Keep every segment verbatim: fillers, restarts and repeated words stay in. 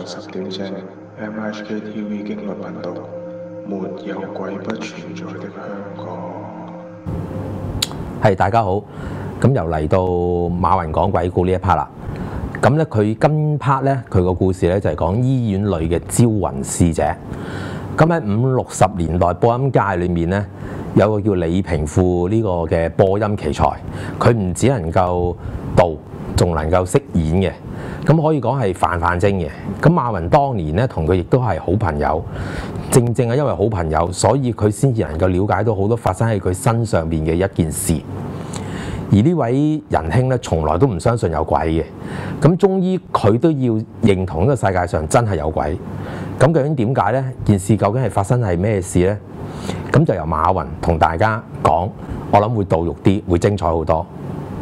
十點正 M H K T V 驚慄頻道，沒有鬼不存在的香港。 係大家好，咁又嚟到馬雲講鬼故呢一 part 啦。咁咧佢今 part 咧佢個故事咧就係講醫院裏嘅招魂使者。咁喺五六十年代播音界裏面咧，有個叫李平富呢個嘅播音奇才，佢唔只能夠導，仲能夠識演嘅，咁可以講係泛泛精嘅。咁馬雲當年咧同佢亦都係好朋友，正正係因為好朋友，所以佢先至能夠了解到好多發生喺佢身上邊嘅一件事。而呢位仁兄咧，從來都唔相信有鬼嘅。咁終於佢都要認同呢個世界上真係有鬼。咁究竟點解呢？件事究竟係發生係咩事呢？咁就由馬雲同大家講，我諗會到肉啲，會精彩好多。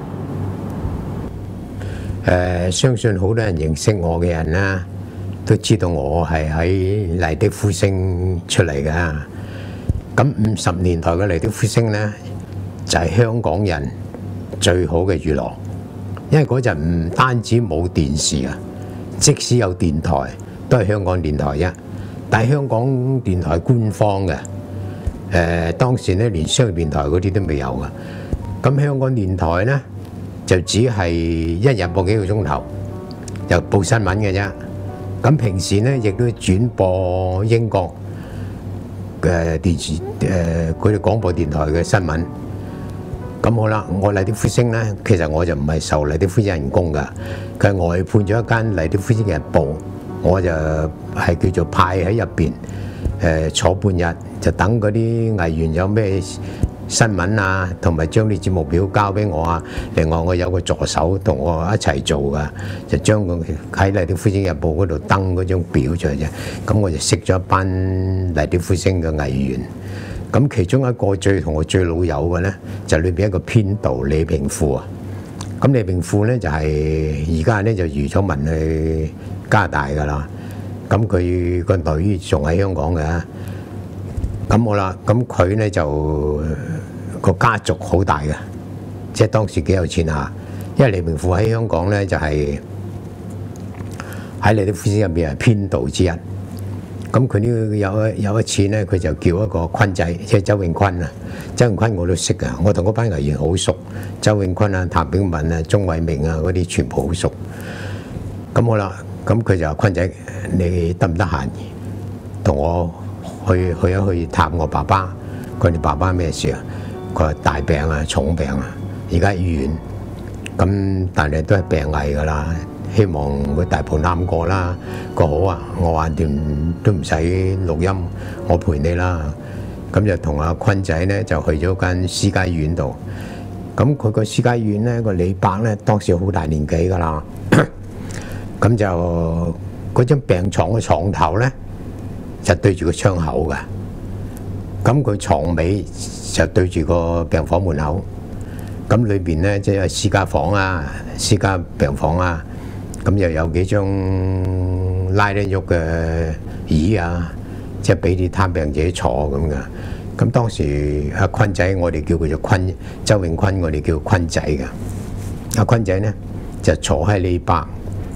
誒、呃，相信好多人認識我嘅人啦，都知道我係喺麗的呼聲出嚟嘅。咁五十年代嘅麗的呼聲呢，就係、是、香港人最好嘅娛樂，因為嗰陣唔單止冇電視啊，即使有電台都係香港電台啫。但係香港電台官方嘅，誒、呃、當時咧連商業電台嗰啲都未有嘅。咁香港電台呢，就只係一日播幾個鐘頭，又報新聞嘅啫。咁平時呢，亦都轉播英國嘅電視誒佢哋廣播電台嘅新聞。咁好啦，我麗的呼聲咧，其實我就唔係受麗的呼聲人工㗎，佢係外判咗一間麗的呼聲嘅日報，我就係叫做派喺入邊，誒坐半日就等嗰啲藝員有咩新聞啊，同埋將啲節目表交俾我啊。另外我有個助手同我一齊做㗎，就將個喺麗的呼聲日報嗰度登嗰張表出嚟啫。咁我就識咗一班麗的呼聲嘅藝員。咁其中一個最同我最老友嘅咧，就裏邊一個編導李平富啊。咁李平富咧就係而家咧就移咗民去加拿大㗎啦。咁佢個女仲喺香港嘅。咁好啦，咁佢咧就個家族好大嘅，即係當時幾有錢下。因為李平富喺香港咧就係喺麗的呼聲入邊係編導之一。咁佢呢有有一次咧，佢就叫一個坤仔，即係周永坤啊。周永坤我都識啊，我同嗰班藝員好熟。周永坤啊、譚炳文啊、鐘偉明啊嗰啲全部好熟。咁好啦，咁佢就話坤仔，你得唔得閒同我去去一去探我爸爸？佢話你爸爸咩事啊？佢話大病啊，重病啊，而家醫院。咁但係都係病危㗎啦。希望佢大步攬過啦，個好啊！我話掂都唔使錄音，我陪你啦。咁就同阿坤仔咧就去咗間私家醫院度。咁佢個私家醫院咧個李伯咧當時好大年紀㗎啦。咁就嗰張病床嘅床頭咧就對住個窗口㗎。咁佢床尾就對住個病房門口。咁裏邊咧即係私家房啊、私家病房啊。咁又有幾張拉得喐嘅椅啊，即係俾啲探病者坐咁噶。咁當時阿坤仔，我哋叫佢做坤，周永坤，我哋叫坤仔噶。阿坤仔咧就坐喺李伯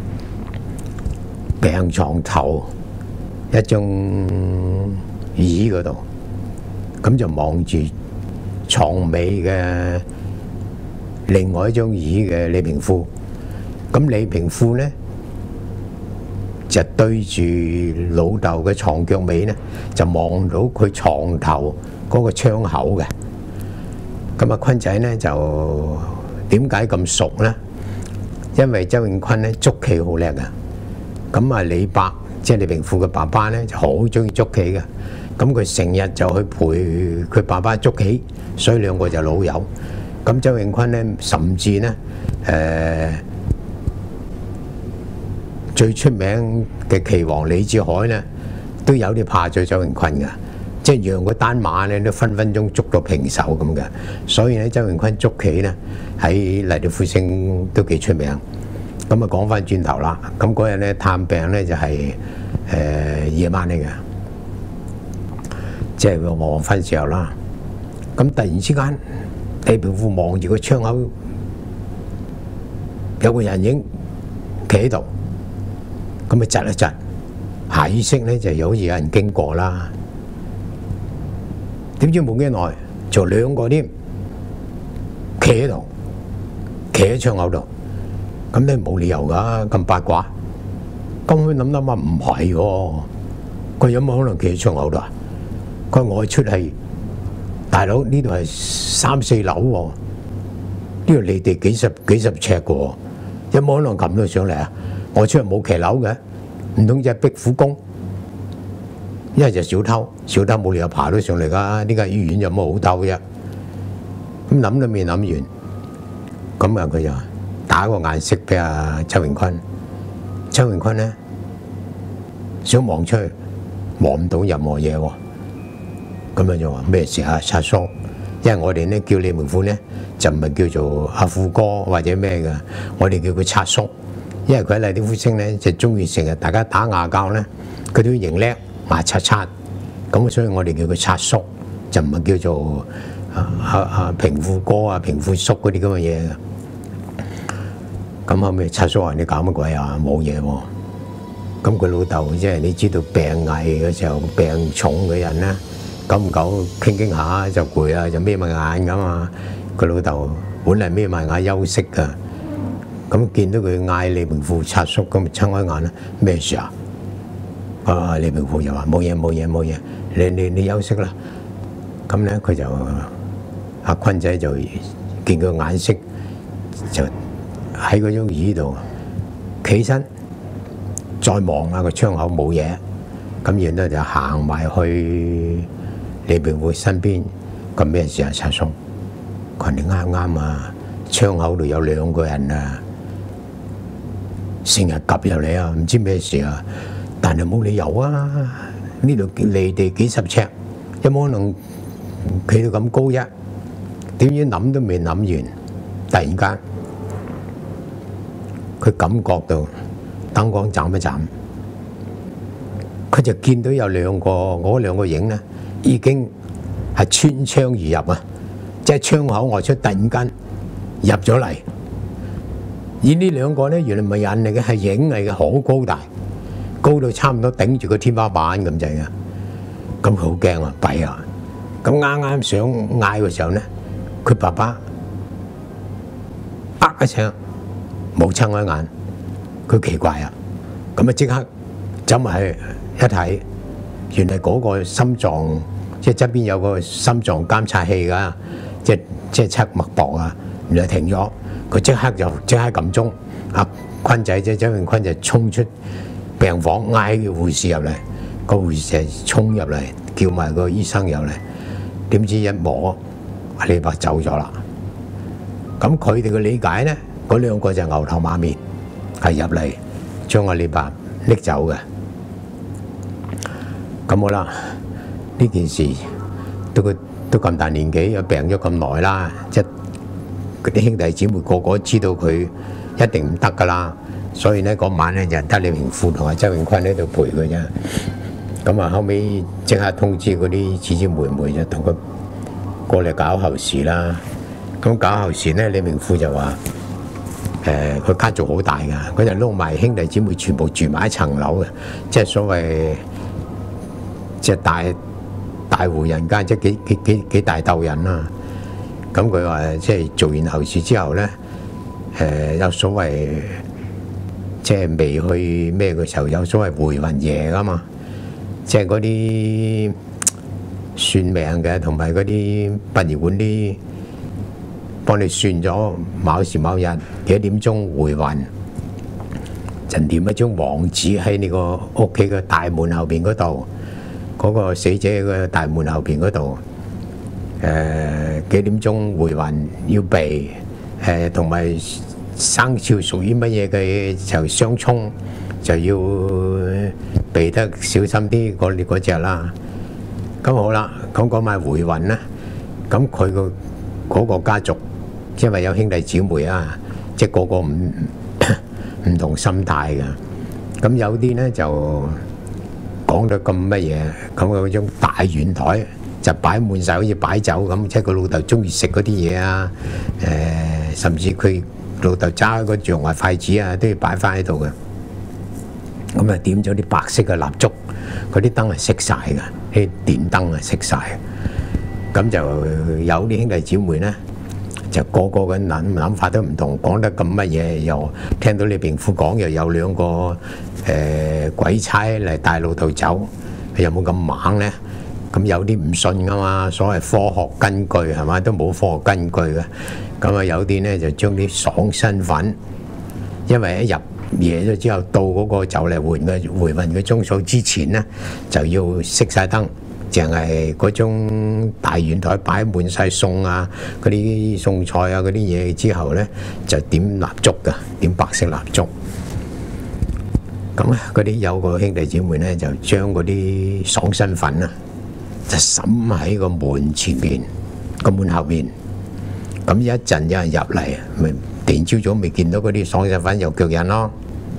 病床頭一張椅嗰度，咁就望住床尾嘅另外一張椅嘅李平富。咁李平富咧就對住老豆嘅床腳尾咧，就望到佢床頭嗰個窗口嘅。咁阿坤仔咧就點解咁熟咧？因為周永坤咧捉棋好叻啊。咁啊李伯即係李平富嘅爸爸咧就好中意捉棋嘅。咁佢成日就去陪佢爸爸捉棋，所以兩個就老友。咁周永坤咧甚至咧誒。呃最出名嘅棋王李志海咧，都有啲怕咗周永坤㗎，即係讓個單馬咧都分分鐘捉到平手咁嘅。所以咧，周永坤捉棋咧喺麗的呼聲都幾出名。咁啊講翻轉頭啦，咁嗰日咧探病咧就係誒夜晚嚟嘅，即係個黃昏時候啦。咁突然之間，李平富望住個窗口，有個人影企喺度。咁咪窒一窒， 下意識咧就好似有人經過啦。點知冇幾耐就兩個添，企喺度，企喺窗口度。咁你冇理由㗎，咁八卦。咁佢諗諗下唔係喎，佢有冇可能企喺窗口度啊？佢外出係大佬，呢度係三四樓喎，呢度離地幾十幾十尺嘅喎，有冇可能撳到上嚟啊？外出係冇騎樓嘅，唔通只係壁虎公？一係就小偷，小偷冇理由爬到上嚟㗎。呢間醫院有冇好偷啫？咁諗都未諗完，咁啊佢就打個眼色俾阿周永坤。周永坤咧想望出去，望唔到任何嘢喎。咁樣就話咩事啊？察叔，因為我哋咧叫李明富咧就唔係叫做阿富哥或者咩嘅，我哋叫佢察叔。因為佢喺麗的呼聲咧就中意成日大家打牙交咧，佢都認叻牙刷刷，咁所以我哋叫佢察叔，就唔係叫做啊啊啊平富哥啊平富叔嗰啲咁嘅嘢嘅。咁後尾察叔話：你搞乜鬼啊？冇嘢喎。咁佢老豆即係你知道病危嘅時候，病重嘅人咧，久唔久傾傾下就攰啊，就眯埋眼咁啊。佢老豆本嚟眯埋眼休息㗎，咁見到佢嗌李明富察叔，咁咪撐開眼啦。咩事啊？啊！李明富就話：冇嘢冇嘢冇嘢，你你你休息啦。咁咧佢就阿坤仔就見佢眼色就喺嗰張椅度企身，再望下個窗口冇嘢，咁然後就行埋去李明富身邊。咁咩事啊？察叔，佢話你啱啱啊，窗口度有兩個人啊，成日夾入嚟啊，唔知咩事啊！但係冇理由啊！呢度離地幾十尺，有冇可能企到咁高啫？點知諗都未諗完，突然間佢感覺到燈光斬一斬，佢就見到有兩個嗰兩個影咧，已經係穿窗而入啊！即係窗口外出，突然間入咗嚟。而呢兩個咧，原來唔係人嚟嘅，係影嚟嘅，好高大。高到差唔多頂住個天花板咁滯嘅，咁佢好驚啊！弊啊！咁啱啱想嗌嘅時候咧，佢爸爸呃一聲冇睜開眼，佢奇怪啊！咁啊即刻走埋去一睇，原來嗰個心臟即係側邊有個心臟監察器㗎，即係即係測脈搏啊！原來停咗，佢即刻就即刻撳鐘，阿坤仔即係周永坤就衝出病房嗌個護士入嚟，個護士就衝入嚟叫埋個醫生入嚟，點知一摸阿李白走咗啦。咁佢哋嘅理解咧，嗰兩個就牛頭馬面係入嚟將阿李白拎走嘅。咁好啦，呢件事都佢都咁大年紀，又病咗咁耐啦，即係嗰啲兄弟姊妹個個都知道佢一定唔得噶啦。所以咧嗰晚咧就得李明富同阿周永坤喺度陪佢啫。咁啊後尾即刻通知嗰啲姊姊妹妹就同佢過嚟搞後事啦。咁搞後事咧，李明富就話：誒佢家族好大㗎，佢就撈埋兄弟姊妹全部住埋一層樓嘅，即係所謂即係大大戶人家，即係幾幾幾幾大竇人啦。咁佢話即係做完後事之後咧，誒有所謂。即係未去咩嘅時候，有所謂回魂夜㗎嘛，即係嗰啲算命嘅同埋嗰啲殯儀館啲幫你算咗某時某日幾點鐘回魂，就點一張黃紙喺你個屋企嘅大門後邊嗰度，嗰、嗰個死者嘅大門後邊嗰度，誒、呃、幾點鐘回魂要避，誒同埋。生肖屬於乜嘢嘅就相沖，就要避得小心啲嗰嗰隻啦。咁好啦，咁講埋回魂啦。咁佢個嗰個家族，因為有兄弟姊妹啊，即係個個唔唔同心態嘅。咁有啲咧就講到咁乜嘢，咁嗰張大圓台就擺滿晒好似擺酒咁，即係佢老豆中意食嗰啲嘢啊，誒、呃，甚至佢。老豆揸嗰象牙筷子啊，都要擺翻喺度嘅。 咁啊點咗啲白色嘅蠟燭，嗰啲燈係熄晒㗎，啲電燈啊熄晒。咁就有啲兄弟姊妹咧，就個個嘅諗諗法都唔同，講得咁乜嘢，又聽到你病夫講，又有兩個誒、呃、鬼差嚟帶老豆走，有冇咁猛咧？咁有啲唔信噶嘛，所謂科學根據係嘛，都冇科學根據嘅。咁啊有啲咧就將啲爽身粉，因為一入夜咗之後，到嗰個就嚟回嘅回魂嘅鐘數之前咧，就要熄晒燈。淨係嗰種大圓台擺滿晒餸啊，嗰啲餸菜啊，嗰啲嘢之後咧，就點蠟燭㗎，點白色蠟燭。咁咧，嗰啲有個兄弟姊妹咧，就將嗰啲爽身粉啊，就滲喺個門前邊，個門後邊。咁一陣有人入嚟，咪突然朝早未見到嗰啲爽身粉有腳印咯。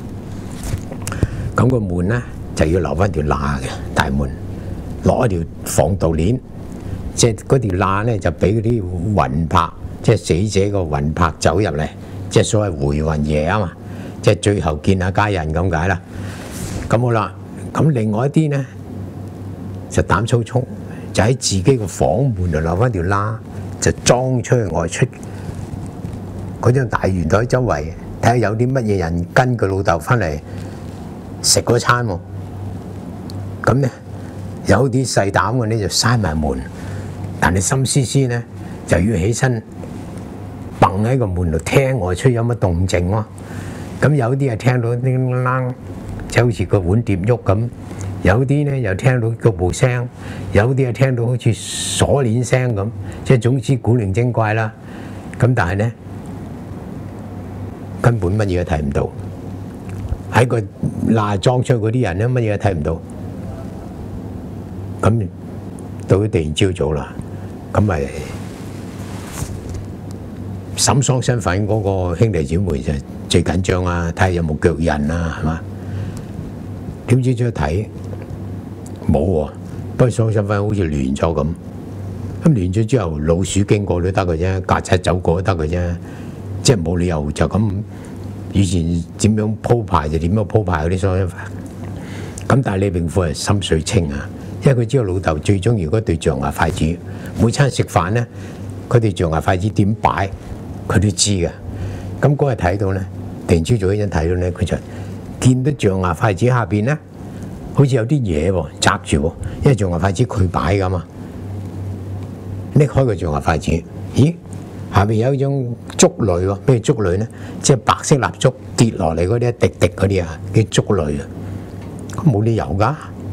咁個門咧就要留翻條罅嘅大門。攞一條防盜鏈，即係嗰條罅咧就俾嗰啲魂魄，即係死者個魂魄走入嚟，即係所謂回魂夜啊嘛，即係最後見下家人咁解啦。咁好啦，咁另外一啲咧就膽粗粗，就喺自己個房門度留翻條罅，就裝出去外出嗰張大圓台周圍，睇下有啲乜嘢人跟個老豆翻嚟食嗰餐喎。咁咧。有啲細膽嘅咧就閂埋門，但係心思思咧就要起身，蹦喺個門度聽外出有乜動靜喎。咁有啲係聽到叮啷，就好似個碗碟喐咁；有啲咧又聽到腳步聲，有啲係聽到好似鎖鏈聲咁，即係總之古靈精怪啦。咁但係咧根本乜嘢都睇唔到，喺個罅裝出嗰啲人咧乜嘢都睇唔到。咁到咗第二朝早啦，咁咪審喪身份嗰個兄弟姊妹就最緊張啊，睇下有冇腳印啊，係嘛？點知再睇冇喎，不過喪身份好似亂咗咁。咁亂咗之後，老鼠經過都得嘅啫，曱甴走過都得嘅啫，即係冇理由就咁以前點樣鋪排就點樣鋪排嗰啲喪身份。咁但係李病夫係心水清啊！因為佢知道老豆最中意嗰對象牙筷子，每餐食飯咧，佢對象牙筷子點擺，佢都知嘅。咁嗰日睇到咧，突然朝早一陣睇到咧，佢就見到象牙筷子下邊咧，好似有啲嘢喎，擲住喎，因為象牙筷子佢擺噶嘛。拎開個象牙筷子，咦？下邊有一種竹類喎，咩竹類咧？即係白色蠟燭跌落嚟嗰啲一滴滴嗰啲啊，叫竹類啊。咁冇理由㗎。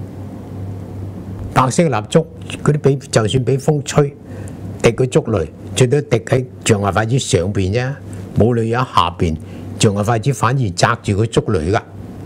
白色嘅蠟燭，嗰啲俾就算俾風吹，滴個竹雷，最多滴喺象牙筷子上邊啫，冇理由喺下邊象牙筷子反而擲住個竹雷噶。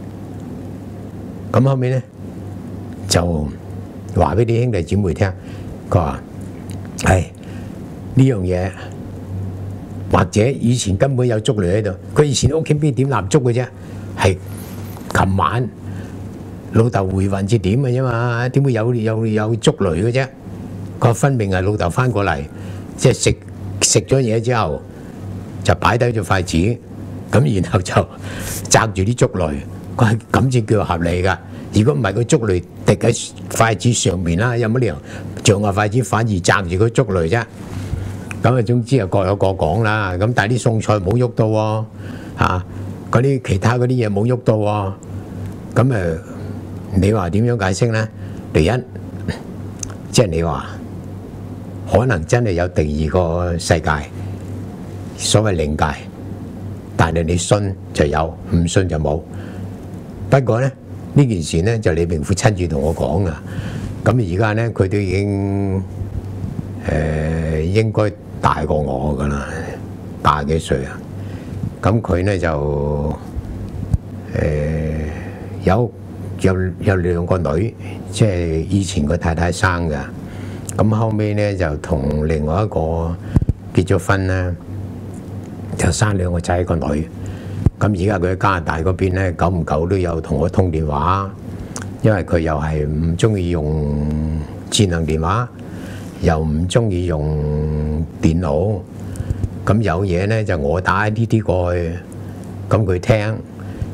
咁後尾咧就話俾啲兄弟姊妹聽，佢話：係呢樣嘢，或者以前根本有竹雷喺度，佢以前屋企邊點蠟燭嘅啫，係琴晚。老豆回魂至點嘅啫嘛，點會有有有竹雷嘅啫？佢分明係老豆翻過嚟，即係食食咗嘢之後，就擺低咗筷子，咁然後就擲住啲竹雷，佢係咁先叫合理㗎。如果唔係個竹雷滴喺筷子上面啦，有乜理由象牙筷子反而擲住個竹雷啫？咁啊，總之啊各有各講啦。咁但係啲餸菜冇喐到喎，嚇嗰啲其他嗰啲嘢冇喐到喎，咁誒。你話點樣解釋咧？第一，即係你話可能真係有第二個世界，所謂靈界，但係你信就有，唔信就冇。不過咧，呢件事咧就李病夫親自同我講噶。咁而家咧佢都已經誒、呃、應該大過我噶啦，八十幾歲啊。咁佢咧就誒、呃、有。有有兩個女，即係以前個太太生㗎。咁後尾咧就同另外一個結咗婚啦，就生兩個仔一個女。咁而家佢喺加拿大嗰邊咧，久唔久都有同我通電話，因為佢又係唔中意用智能電話，又唔中意用電腦。咁有嘢咧就我打呢啲過去，咁佢聽。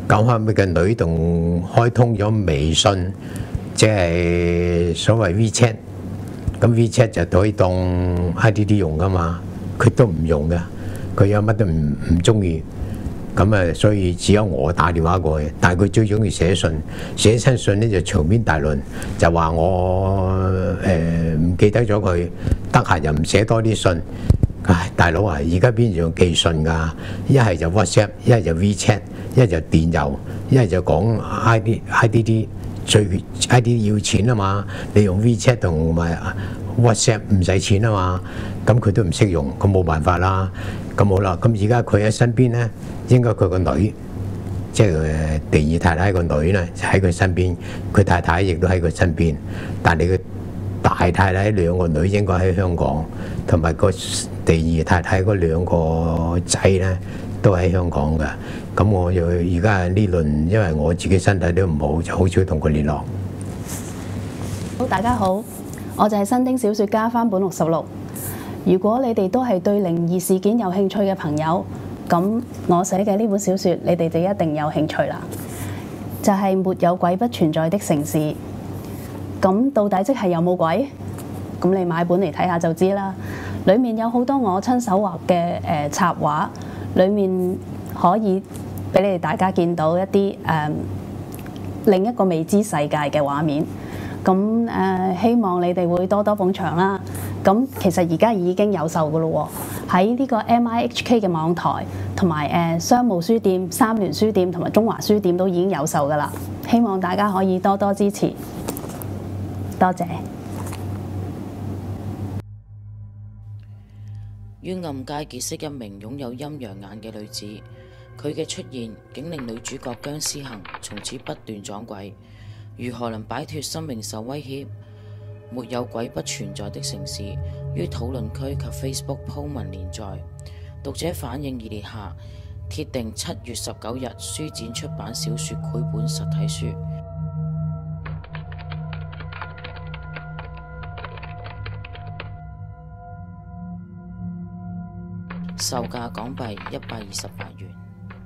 咁後尾個女仲開通咗微信，即係所謂 WeChat。咁 WeChat 就可以當 I D D 用噶嘛，佢都唔用嘅，佢有乜都唔唔中意。咁啊，所以只有我打電話過去。但係佢最中意寫信，寫親信咧就長篇大論，就話我誒唔記得咗佢，得閒又唔寫多啲信。唉，大佬啊，而家邊樣寄信㗎？一係就 WhatsApp， 一係就 WeChat， 一係就電郵，一係就講 I D I D D。最 I D D 要錢啊嘛，你用 WeChat 同埋 WhatsApp 唔使錢啊嘛，咁佢都唔識用，咁冇辦法啦。咁好啦，咁而家佢喺身邊咧，應該佢個女，即係第二太太個女咧喺佢身邊，佢太太亦都喺佢身邊，但係佢大太太兩個女應該喺香港，同埋個第二太太嗰兩個仔咧都喺香港嘅。咁我又而家呢輪，因為我自己身體都唔好，就好少同佢聯絡。 好，大家好，我就係新丁小說家翻本六十六。如果你哋都係對靈異事件有興趣嘅朋友，咁我寫嘅呢本小說，你哋就一定有興趣啦。就係、是、沒有鬼不存在的城市。咁到底即係有冇鬼？咁你買本嚟睇下就知啦。裡面有好多我親手畫嘅誒插畫，裡面可以俾你哋大家見到一啲誒、呃、另一個未知世界嘅畫面。咁誒、呃、希望你哋會多多捧場啦。咁其實而家已經有售噶咯喎，喺呢個 M I H K 嘅網台同埋誒商務書店、三聯書店同埋中華書店都已經有售噶啦。希望大家可以多多支持，多謝。 於暗街結識一名擁有陰陽眼嘅女子，佢嘅出現竟令女主角姜思恒從此不斷撞鬼。如何能擺脫生命受威脅？沒有鬼不存在的城市於討論區及 Facebook 鋪文連載，讀者反應熱烈下，鐵定七月十九日書展出版小說繪本實體書，售價港幣一百二十八元。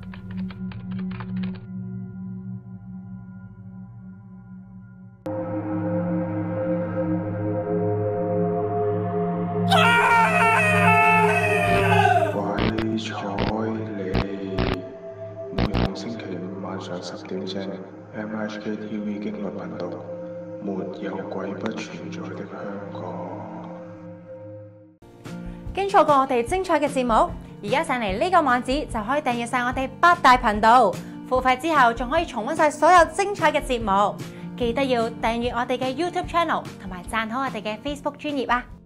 十點正 M I H K T V 驚慄頻道，沒有鬼不存在的香港。 經錯過我哋精彩嘅節目，而家上嚟呢個網址就可以訂閱晒我哋八大頻道，付費之後仲可以重溫晒所有精彩嘅節目。記得要訂閱我哋嘅 YouTube Channel 同埋讚好我哋嘅 Facebook 專頁啊！